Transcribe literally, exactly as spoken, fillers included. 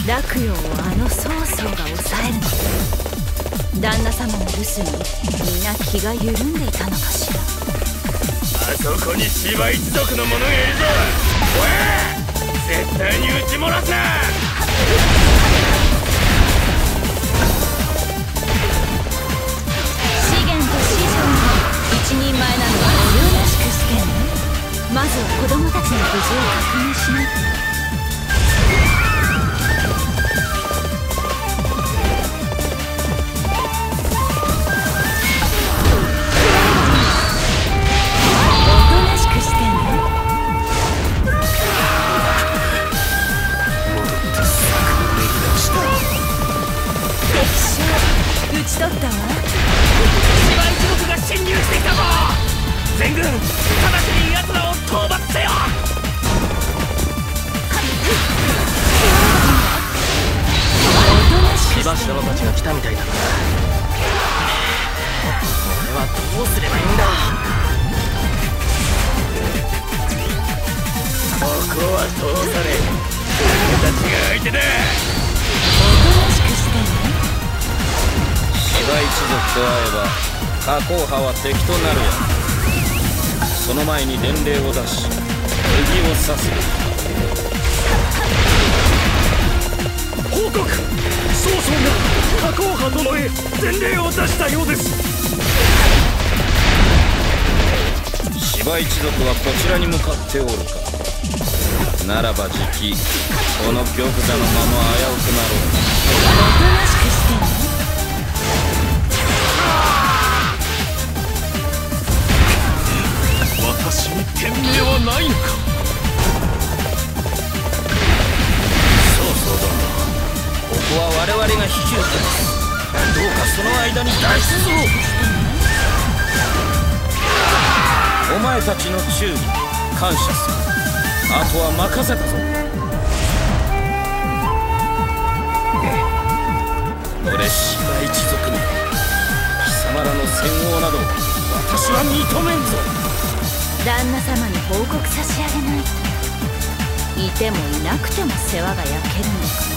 洛陽をあの曹操が抑えるの。旦那様の留守に皆気が緩んでいたのかしら。 あそこに芝一族の者がいるぞ。おい、絶対に撃ち漏らすな。 資源と子女の一人前なのはおよらしく試験ね。まずは子供たちの無事を確認しないと。討ち取ったわ。 芝一族が侵入してきたぞ。全軍直ちに奴らを討伐せよ。火柱のたちが来たみたいだな。俺はどうすればいいんだ。ここは通さねえ。俺たちが相手だ。 おとなしくしてね。 芝一族と会えば加工派は敵となるや。その前に伝令を出し釘を刺す。 報告、曹操が加工派殿へ伝令を出したようです。 芝一族はこちらに向かっておるか。ならばじきこの玉座の間も危うくなろう。 おとなしくしてね。 私に天命はないのか。 そうそうだ。ここは我々が引き受けます。どうかその間に脱出を。お前たちの忠義感謝する。あとは任せたぞ。俺芝一族に貴様らの戦王など私は認めんぞ。 旦那様に報告差し上げないと。いてもいなくても世話が焼けるのか。